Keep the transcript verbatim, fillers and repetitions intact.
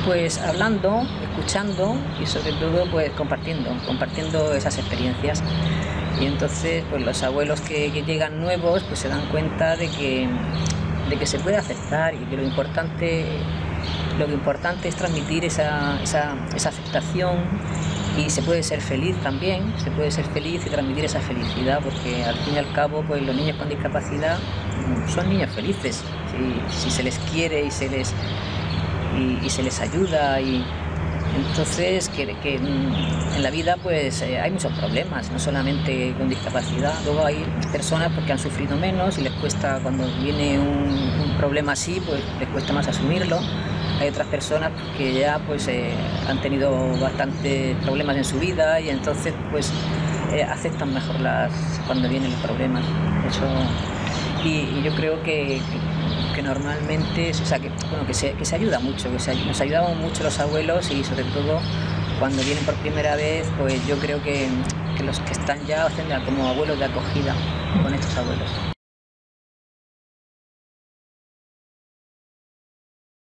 Pues hablando, escuchando y sobre todo pues compartiendo, compartiendo esas experiencias. Y entonces pues los abuelos que, que llegan nuevos pues se dan cuenta de que, de que se puede aceptar y que lo importante, lo que importante es transmitir esa, esa, esa aceptación, y se puede ser feliz también, se puede ser feliz y transmitir esa felicidad, porque al fin y al cabo pues los niños con discapacidad son niños felices, si, si se les quiere y se les Y, y se les ayuda. Y entonces que, que en la vida pues eh, hay muchos problemas, no solamente con discapacidad. Luego hay personas porque han sufrido menos y les cuesta, cuando viene un, un problema así, pues les cuesta más asumirlo. Hay otras personas que ya pues eh, han tenido bastantes problemas en su vida y entonces pues eh, aceptan mejor las cuando vienen los problemas. Eso. Y, y yo creo que, que, que normalmente, o sea, que, bueno, que, se, que se ayuda mucho, que se, nos ayudamos mucho los abuelos, y sobre todo cuando vienen por primera vez, pues yo creo que, que los que están ya hacen como abuelos de acogida con estos abuelos.